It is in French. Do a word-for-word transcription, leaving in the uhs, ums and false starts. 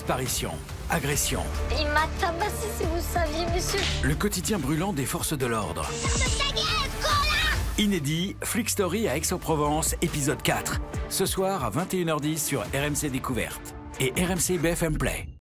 Disparition, agression. Il m'a tabassé, si vous saviez, monsieur. Le quotidien brûlant des forces de l'ordre. Inédit, Flick Story à Aix-en-Provence, épisode quatre. Ce soir à vingt et une heures dix sur R M C Découverte et R M C B F M Play.